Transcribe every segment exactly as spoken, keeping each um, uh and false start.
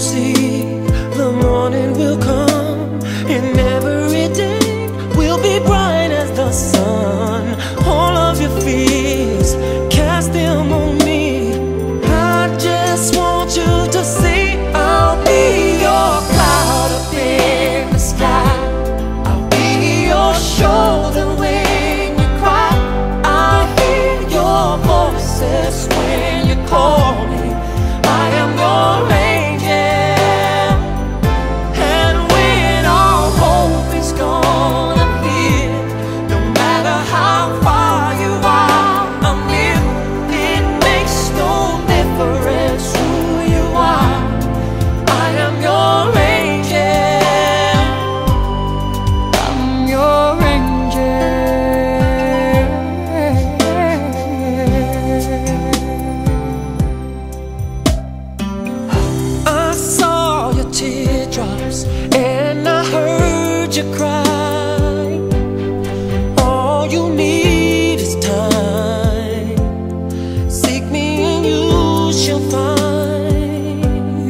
see the morning will come, and every day will be bright as the sun. All of your fears, cast them on me. I just want you to see I'll be your cloud up in the sky. I'll be your shoulder when you cry. I hear your voices when you call me. I am your angel, and when all hope is gone, I'm here. No matter how far you are, I'm near. It makes no difference who you are. I am your angel. I'm your angel. I saw your teardrops and I heard you cry. All you need is time. Seek me and you shall find.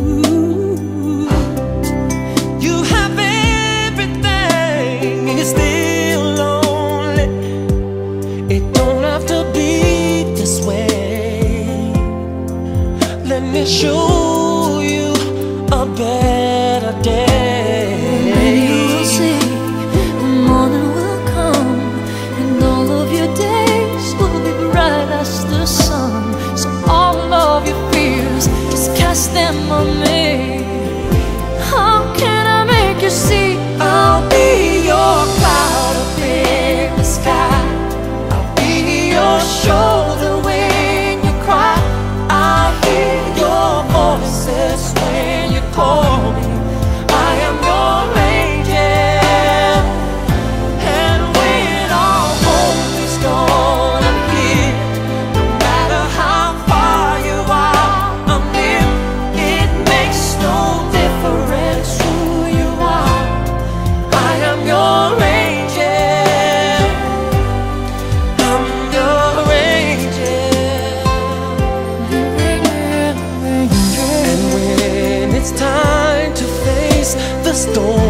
You have everything and you're still lonely. It don't have to be this way. Let me show you a better day. You will see the morning will come, and all of your days will be bright as the sun. So all of your fears, just cast them on me. How can I make you see I'll be your cloud up in the sky. I'll be your shoulder when you cry. I hear your voices when you call me. I am your angel, and when all hope is gone, I'm here. No matter how far you are, I'm near. It makes no difference who you are. I am your angel. I'm your angel. And when it's time to face the storm